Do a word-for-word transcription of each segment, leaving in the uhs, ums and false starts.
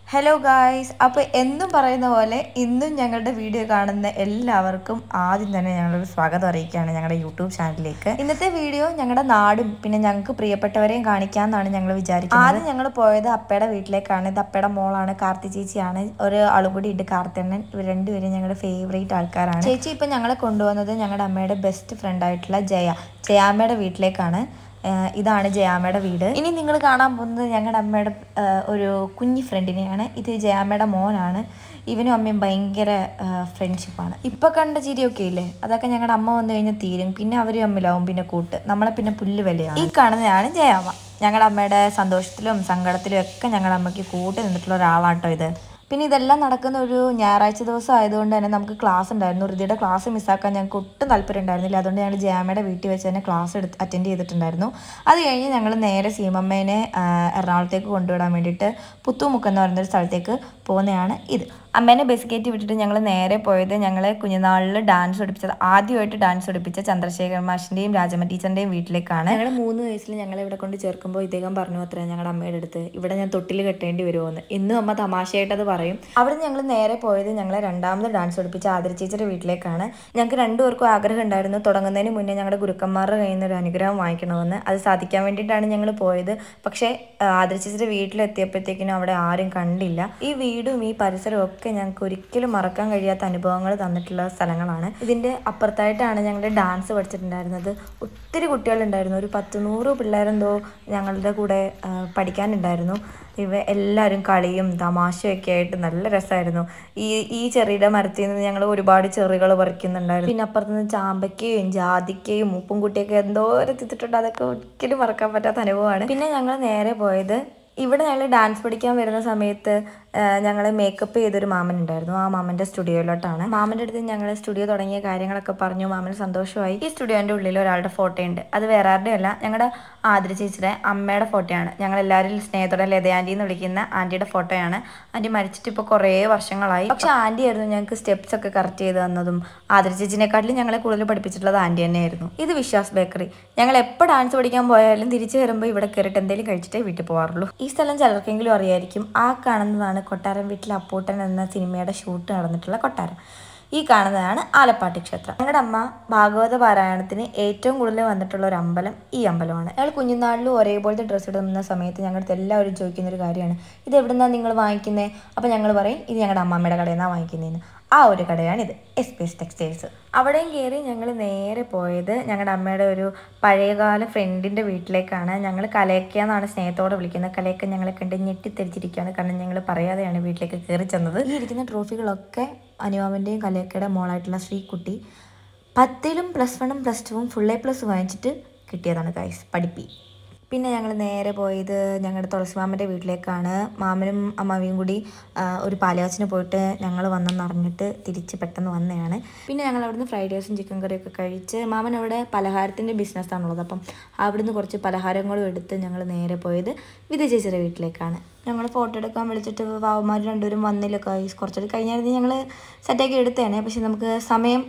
Hello guys, അപ്പോൾ എന്നും പറയുന്ന പോലെ ഇന്നും ഞങ്ങളുടെ വീഡിയോ കാണുന്ന എല്ലാവർക്കും ആദ്യം തന്നെ ഞങ്ങളൊരു സ്വാഗതം അറിയിക്കുകയാണ് ഞങ്ങളുടെ യൂട്യൂബ് ചാനലിലേക്ക്. ഇന്നത്തെ വീഡിയോ ഞങ്ങളുടെ നാടും പിന്നെ ഞങ്ങൾക്ക് പ്രിയപ്പെട്ടവരെയും കാണിക്കാമെന്നാണ് ഞങ്ങൾ വിചാരിക്കുന്നത്. ആദ്യം ഞങ്ങൾ പോയത് അപ്പയുടെ വീട്ടിലേക്കാണ്. ഇത് അപ്പയുടെ മോളാണ്, കാർത്തി ചേച്ചിയാണ്. ഒരു ആളും കൂടി ഉണ്ട്, കാർത്തിയണ്ണൻ. ഇവർ രണ്ടുപേരും ഞങ്ങളുടെ ഫേവറേറ്റ് ആൾക്കാരാണ്. ചേച്ചി ഇപ്പം ഞങ്ങളെ കൊണ്ടുവന്നത് ഞങ്ങളുടെ അമ്മയുടെ ബെസ്റ്റ് ഫ്രണ്ട് ആയിട്ടുള്ള ജയ ജയാമ്മയുടെ വീട്ടിലേക്കാണ്. ഇതാണ് ജയാമ്മയുടെ വീട്. ഇനി നിങ്ങൾ കാണാൻ പോകുന്നത് ഞങ്ങളുടെ അമ്മയുടെ ഒരു കുഞ്ഞി ഫ്രണ്ടിനെയാണ്. ഇത് ജയാമ്മയുടെ മോനാണ്. ഇവനും അമ്മയും ഭയങ്കര ഫ്രണ്ട്ഷിപ്പാണ്. ഇപ്പം കണ്ട ചിരിയൊക്കെ ഇല്ലേ, അതൊക്കെ ഞങ്ങളുടെ അമ്മ വന്നു കഴിഞ്ഞാൽ തീരും. പിന്നെ അവരും അമ്മിലാവും, പിന്നെ കൂട്ട് നമ്മളെ പിന്നെ പുല്ല് വിലയാണ്. ഈ കാണുന്നതാണ് ജയാമ്മ. ഞങ്ങളുടെ അമ്മയുടെ സന്തോഷത്തിലും സങ്കടത്തിലും ഒക്കെ ഞങ്ങളുടെ അമ്മയ്ക്ക് കൂട്ടി നിന്നിട്ടുള്ള ഒരാളാട്ടോ ഇത്. പിന്നെ ഇതെല്ലാം നടക്കുന്ന ഒരു ഞായറാഴ്ച ദിവസം ആയതുകൊണ്ട് തന്നെ നമുക്ക് ക്ലാസ് ഉണ്ടായിരുന്നു. ഋതിയുടെ ക്ലാസ് മിസ്സാക്കാൻ ഞങ്ങൾക്ക് ഒട്ടും താല്പര്യം ഉണ്ടായിരുന്നില്ല. അതുകൊണ്ട് ഞങ്ങൾ ജയാമ്മയുടെ വീട്ടിൽ വെച്ച് തന്നെ ക്ലാസ് എടുത്ത് അറ്റൻഡ് ചെയ്തിട്ടുണ്ടായിരുന്നു. അത് കഴിഞ്ഞ് ഞങ്ങൾ നേരെ സീമമ്മേനെ എറണാകുളത്തേക്ക് കൊണ്ടുവിടാൻ വേണ്ടിയിട്ട് പുത്തുമുക്ക് എന്ന് പറയുന്നൊരു സ്ഥലത്തേക്ക് പോകുന്നതാണ് ഇത്. അമ്മേനെ ബസ് കയറ്റി വിട്ടിട്ട് ഞങ്ങൾ നേരെ പോയത് ഞങ്ങളെ കുഞ്ഞുനാളിൽ ഡാൻസ് പഠിപ്പിച്ചത് ആദ്യമായിട്ട് ഡാൻസ് പഠിപ്പിച്ച ചന്ദ്രശേഖർ മാഷിൻ്റെയും രാജമ്മ ടീച്ചറിൻ്റെയും വീട്ടിലേക്കാണ്. ഞങ്ങൾ മൂന്ന് വയസ്സിൽ ഞങ്ങളെ ഇവിടെ കൊണ്ട് ചേർക്കുമ്പോൾ ഇദ്ദേഹം പറഞ്ഞു അത്ര ഞങ്ങളുടെ അമ്മയുടെ അടുത്ത് ഇവിടെ ഞാൻ തൊട്ടിൽ കെട്ടേണ്ടി വരുമോയെന്ന്. ഇന്നും അമ്മ തമാശയായിട്ടത് പറയും. അവിടെ ഞങ്ങൾ നേരെ പോയത് ഞങ്ങളെ രണ്ടാമത് ഡാൻസ് പഠിപ്പിച്ച ആതിര ചേച്ചിയുടെ വീട്ടിലേക്കാണ്. ഞങ്ങൾക്ക് രണ്ടുപേർക്കും ആഗ്രഹം ഉണ്ടായിരുന്നു തുടങ്ങുന്നതിന് മുന്നേ ഞങ്ങളുടെ ഗുരുക്കന്മാരുടെ കയ്യിൽ നിന്ന് ഒരു അനുഗ്രഹം വാങ്ങിക്കണമെന്ന്. അത് സാധിക്കാൻ വേണ്ടിയിട്ടാണ് ഞങ്ങൾ പോയത്. പക്ഷേ ആതിര ചേച്ചിയുടെ വീട്ടിലെത്തിയപ്പോഴത്തേക്കിനും അവിടെ ആരും കണ്ടില്ല. ഈ വീടും ഈ പരിസരവും ഒക്കെ ഞങ്ങൾക്ക് ഒരിക്കലും മറക്കാൻ കഴിയാത്ത അനുഭവങ്ങൾ തന്നിട്ടുള്ള സ്ഥലങ്ങളാണ്. ഇതിൻ്റെ അപ്പുറത്തായിട്ടാണ് ഞങ്ങളുടെ ഡാൻസ് പഠിച്ചിട്ടുണ്ടായിരുന്നത്. ഒത്തിരി കുട്ടികളുണ്ടായിരുന്നു, ഒരു പത്ത് നൂറ് പിള്ളേരെന്തോ ഞങ്ങളുടെ കൂടെ പഠിക്കാനുണ്ടായിരുന്നു. ഇവ എല്ലാവരും കളിയും തമാശയൊക്കെ ആയിട്ട് നല്ല രസമായിരുന്നു. ഈ ഈ ചെറിയുടെ മരത്തിൽ നിന്ന് ഞങ്ങൾ ഒരുപാട് ചെറികൾ പറിക്കുന്നുണ്ടായിരുന്നു. പിന്നെ അപ്പുറത്തുനിന്ന് ചാമ്പയ്ക്കയും ജാതിക്കയും ഉപ്പും കുട്ടിയൊക്കെ എന്തോരം തിന്നിട്ടുണ്ട്. അതൊക്കെ ഒരിക്കലും മറക്കാൻ പറ്റാത്ത അനുഭവമാണ്. പിന്നെ ഞങ്ങൾ നേരെ പോയത് ഇവിടെ ഞങ്ങൾ ഡാൻസ് പഠിക്കാൻ വരുന്ന സമയത്ത് ഞങ്ങൾ മേക്കപ്പ് ചെയ്തൊരു മാമൻ ഉണ്ടായിരുന്നു. ആ മാമൻ്റെ സ്റ്റുഡിയോയിലോട്ടാണ്. മാമൻ്റെ അടുത്ത് ഞങ്ങൾ സ്റ്റുഡിയോ തുടങ്ങിയ കാര്യങ്ങളൊക്കെ പറഞ്ഞു. മാമന് സന്തോഷമായി. ഈ സ്റ്റുഡിയോൻ്റെ ഉള്ളിൽ ഒരാളുടെ ഫോട്ടോ ഉണ്ട്. അത് വേറെ ആരുടെയും അല്ല, ഞങ്ങളുടെ ആതിര ചേച്ചിയുടെ അമ്മയുടെ ഫോട്ടോയാണ്. ഞങ്ങൾ എല്ലാവരും സ്നേഹത്തോടെ ലത ആൻറ്റി എന്ന് വിളിക്കുന്ന ആൻറ്റിയുടെ ഫോട്ടോയാണ്. ആൻറ്റി മരിച്ചിട്ട് ഇപ്പോൾ കുറേ വർഷങ്ങളായി. പക്ഷെ ആൻറ്റി ആയിരുന്നു ഞങ്ങൾക്ക് സ്റ്റെപ്സ് ഒക്കെ കറക്റ്റ് ചെയ്ത് തന്നതും. ആതിര ചേച്ചിനെക്കാട്ടിലും ഞങ്ങളെ കൂടുതൽ പഠിപ്പിച്ചിട്ടുള്ളത് ആൻറ്റി തന്നെയായിരുന്നു. ഇത് വിശ്വാസ് ബേക്കറി. ഞങ്ങൾ എപ്പോൾ ഡാൻസ് പഠിക്കാൻ പോയാലും തിരിച്ചു വരുമ്പോൾ ഇവിടെ കയറിയിട്ട് എന്തെങ്കിലും കഴിച്ചിട്ടേ വീട്ടിൽ പോകാറുള്ളൂ. ഈ സ്ഥലം ചിലർക്കെങ്കിലും അറിയായിരിക്കും. ആ കാണുന്നതാണ് കൊട്ടാരം വീട്ടിൽ അപ്പൂട്ടൻ എന്ന സിനിമയുടെ ഷൂട്ട് നടന്നിട്ടുള്ള കൊട്ടാരം. ഈ കാണുന്നതാണ് ആലപ്പാട്ട് ക്ഷേത്രം. ഞങ്ങളുടെ അമ്മ ഭാഗവത പാരായണത്തിന് ഏറ്റവും കൂടുതൽ വന്നിട്ടുള്ള ഒരു അമ്പലം ഈ അമ്പലമാണ്. ഞങ്ങൾ കുഞ്ഞുനാളിലും ഒരേപോലത്തെ ഡ്രസ്സ് ഇടുന്ന സമയത്ത് ഞങ്ങളുടെ എല്ലാവരും ചോദിക്കുന്ന ഒരു കാര്യമാണ്, ഇത് എവിടുന്നാണ് നിങ്ങൾ വാങ്ങിക്കുന്നത്? അപ്പോൾ ഞങ്ങൾ പറയും ഇത് ഞങ്ങളുടെ അമ്മമ്മയുടെ കടയിൽ നിന്നാണ് വാങ്ങിക്കുന്നതെന്ന്. ആ ഒരു കടയാണിത്, എസ് പി എസ് ടെക്സ്റ്റൈൽസ്. അവിടെയും കയറി ഞങ്ങൾ നേരെ പോയത് ഞങ്ങളുടെ അമ്മയുടെ ഒരു പഴയകാല ഫ്രണ്ടിൻ്റെ വീട്ടിലേക്കാണ്. ഞങ്ങൾ കലയ്ക്ക എന്നാണ് സ്നേഹത്തോടെ വിളിക്കുന്നത്. കലയ്ക്ക ഞങ്ങളെ കണ്ട് ഞെട്ടിത്തെരിച്ചിരിക്കുകയാണ്, കാരണം ഞങ്ങൾ പറയാതെയാണ് വീട്ടിലേക്ക് കയറി ചെന്നത്. ഈ ഇരിക്കുന്ന ട്രോഫികളൊക്കെ അനുവാമിൻ്റെയും കലയ്ക്കയുടെ മോളായിട്ടുള്ള ശ്രീകുട്ടി പത്തിലും പ്ലസ് വണ്ണും പ്ലസ് ടുവും ഫുൾ എ പ്ലസ് വാങ്ങിച്ചിട്ട് കിട്ടിയതാണ് ഗൈസ്, പഠിപ്പി. പിന്നെ ഞങ്ങൾ നേരെ പോയത് ഞങ്ങളുടെ തുളസി മാമൻ്റെ വീട്ടിലേക്കാണ്. മാമനും അമ്മാവിയും കൂടി ഒരു പാലുകാച്ചിന് പോയിട്ട് ഞങ്ങൾ വന്നെന്ന് അറിഞ്ഞിട്ട് തിരിച്ച് പെട്ടെന്ന് വന്നതാണ്. പിന്നെ ഞങ്ങൾ അവിടുന്ന് ഫ്രൈഡ് റൈസും ചിക്കൻ കറിയൊക്കെ കഴിച്ച്, മാമൻ അവിടെ പലഹാരത്തിൻ്റെ ബിസിനസ്സാണുള്ളത്. അപ്പം അവിടുന്ന് കുറച്ച് പലഹാരങ്ങളും എടുത്ത് ഞങ്ങൾ നേരെ പോയത് വിധ ചേച്ചിയുടെ വീട്ടിലേക്കാണ്. ഞങ്ങൾ ഫോട്ടോ എടുക്കാൻ വിളിച്ചിട്ട് വാവന്മാർ രണ്ടുപേരും വന്നില്ല ഗൈസ്. കുറച്ചൊക്കെ കഴിഞ്ഞായിരുന്നു ഞങ്ങൾ സെറ്റാക്കി എടുത്തേനെ, പക്ഷെ നമുക്ക് സമയം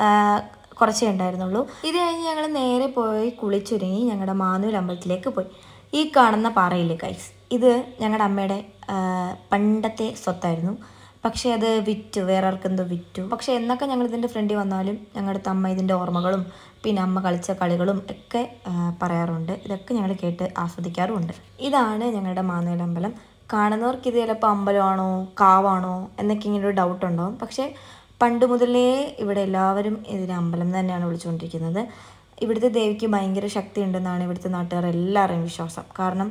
കുറച്ചേ ഉണ്ടായിരുന്നുള്ളൂ. ഇത് കഴിഞ്ഞ് ഞങ്ങൾ നേരെ പോയി കുളിച്ചൊരുങ്ങി ഞങ്ങളുടെ മാനൂർ അമ്പലത്തിലേക്ക് പോയി. ഈ കാണുന്ന പാറയില്ലേ ഗൈസ്, ഇത് ഞങ്ങളുടെ അമ്മയുടെ പണ്ടത്തെ സ്വത്തായിരുന്നു. പക്ഷേ അത് വിറ്റു, വേറെ ആർക്കെന്തോ വിറ്റു. പക്ഷേ എന്നൊക്കെ ഞങ്ങൾ ഇതിൻ്റെ ഫ്രണ്ടിൽ വന്നാലും ഞങ്ങളുടെ അമ്മ ഇതിൻ്റെ ഓർമ്മകളും പിന്നെ അമ്മ കളിച്ച കളികളും ഒക്കെ പറയാറുണ്ട്. ഇതൊക്കെ ഞങ്ങൾ കേട്ട് ആസ്വദിക്കാറുമുണ്ട്. ഇതാണ് ഞങ്ങളുടെ മാനൂർ അമ്പലം. കാണുന്നവർക്ക് ഇത് ചിലപ്പോൾ അമ്പലമാണോ കാവാണോ എന്നൊക്കെ ഇങ്ങനെ ഒരു ഡൗട്ട് ഉണ്ടാവും. പക്ഷേ പണ്ട് മുതലേ ഇവിടെ എല്ലാവരും ഇതിനെ അമ്പലം തന്നെയാണ് വിളിച്ചുകൊണ്ടിരിക്കുന്നത്. ഇവിടുത്തെ ദേവിക്ക് ഭയങ്കര ശക്തി ഉണ്ടെന്നാണ് ഇവിടുത്തെ നാട്ടുകാർ എല്ലാവരുടെയും വിശ്വാസം. കാരണം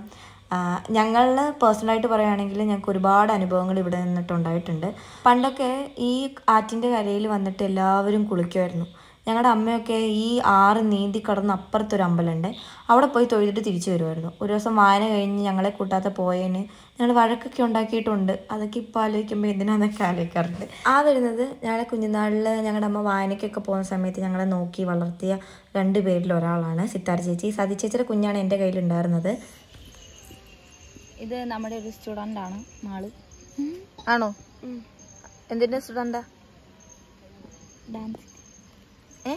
ഞങ്ങൾ പേഴ്സണലായിട്ട് പറയുകയാണെങ്കിൽ ഞങ്ങൾക്ക് ഒരുപാട് അനുഭവങ്ങൾ ഇവിടെ നിന്നിട്ടുണ്ടായിട്ടുണ്ട്. പണ്ടൊക്കെ ഈ ആറ്റിൻ്റെ കരയിൽ വന്നിട്ട് എല്ലാവരും കുളിക്കുമായിരുന്നു. ഞങ്ങളുടെ അമ്മയൊക്കെ ഈ ആറ് നീന്തി കടന്ന് അപ്പുറത്തൊരു അമ്പലമുണ്ട്, അവിടെ പോയി തൊഴുതിട്ട് തിരിച്ചു വരുമായിരുന്നു. ഒരു ദിവസം വായന കഴിഞ്ഞ് ഞങ്ങളെ കൂട്ടാത്ത പോയതിന് ഞങ്ങൾ വഴക്കൊക്കെ ഉണ്ടാക്കിയിട്ടുണ്ട്. അതൊക്കെ ഇപ്പോൾ ആലോചിക്കുമ്പോൾ എന്തിനാന്നൊക്കെ ആലോചിക്കാറുണ്ട്. ആ വരുന്നത് ഞങ്ങളുടെ കുഞ്ഞുനാളിൽ ഞങ്ങളുടെ അമ്മ വായനയ്ക്കൊക്കെ പോകുന്ന സമയത്ത് ഞങ്ങളെ നോക്കി വളർത്തിയ രണ്ട് പേരിൽ ഒരാളാണ് സിത്താര ചേച്ചി. സതി ചേച്ചിയുടെ കുഞ്ഞാണ് എൻ്റെ കയ്യിലുണ്ടായിരുന്നത്. ഇത് നമ്മുടെ ഒരു സ്റ്റുഡൻ്റ് ആണ് മാള്. ആണോ? എന്തിൻ്റെ സ്റ്റുഡൻ്റാ? ഡാൻസ്. ഏ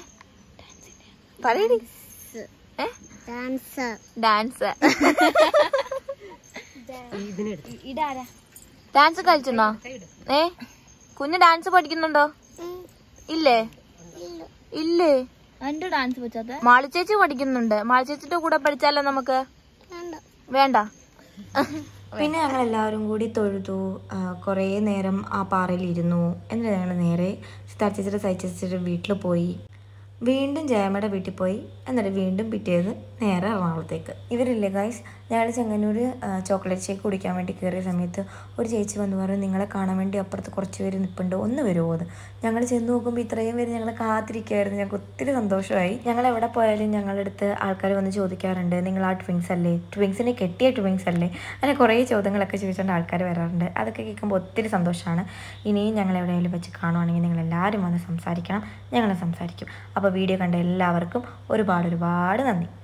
പറയടി. ഏ ഡാൻസ്. ഡാൻസ്. ഇതാരാ? ഡാൻസ് കളിച്ചെന്നോ? ഏ കുഞ്ഞ് ഡാൻസ് പഠിക്കുന്നുണ്ടോ? ഇല്ലേ ഇല്ലേ എന്റെ ഡാൻസ് വെച്ചാ മാളി ചേച്ചി പഠിക്കുന്നുണ്ട്. മാളി ചേച്ചിയുടെ കൂടെ പഠിച്ചാലോ നമുക്ക്? വേണ്ട. പിന്നെ ഞങ്ങൾ എല്ലാവരും കൂടി തൊഴുതു, കുറേ നേരം ആ പാറയിൽ ഇരുന്നു. എന്നിട്ട് ഞങ്ങൾ നേരെ സിത്താർ ചേച്ചിയുടെ സൈ ചേച്ചിയുടെ വീട്ടിൽ പോയി. വീണ്ടും ജയമ്മയുടെ വീട്ടിൽ പോയി. എന്നിട്ട് വീണ്ടും പിറ്റേത് നേരെ എറണാകുളത്തേക്ക്. ഇവരില്ലേ ഗൈസ്, ഞങ്ങൾ ചെങ്ങന്നൂർ ചോക്ലേറ്റ് ഷേക്ക് കുടിക്കാൻ വേണ്ടി കയറിയ സമയത്ത് ഒരു ചേച്ചി വന്ന് പറഞ്ഞു, നിങ്ങളെ കാണാൻ വേണ്ടി അപ്പുറത്ത് കുറച്ച് പേര് നിൽപ്പുണ്ട്, ഒന്ന് വരുമോ എന്ന്. ഞങ്ങൾ ചെന്ന് നോക്കുമ്പോൾ ഇത്രയും പേര് ഞങ്ങൾ കാത്തിരിക്കുമായിരുന്നു. ഞങ്ങൾക്ക് ഒത്തിരി സന്തോഷമായി. ഞങ്ങൾ എവിടെ പോയാലും ഞങ്ങളുടെ അടുത്ത് ആൾക്കാർ വന്ന് ചോദിക്കാറുണ്ട്, നിങ്ങൾ ആ ട്വിങ്സ് അല്ലേ, ട്വിങ്സിനെ കെട്ടിയ ട്വിങ്സ് അല്ലേ, അങ്ങനെ കുറേ ചോദ്യങ്ങളൊക്കെ ചോദിച്ചുകൊണ്ട് ആൾക്കാർ വരാറുണ്ട്. അതൊക്കെ കേൾക്കുമ്പോൾ ഒത്തിരി സന്തോഷമാണ്. ഇനിയും ഞങ്ങൾ എവിടെയെങ്കിലും വെച്ച് കാണുവാണെങ്കിൽ നിങ്ങൾ എല്ലാവരും വന്ന് സംസാരിക്കണം, ഞങ്ങൾ സംസാരിക്കും. അപ്പോൾ വീഡിയോ കണ്ട എല്ലാവർക്കും ഒരുപാട് ഒരുപാട് നന്ദി.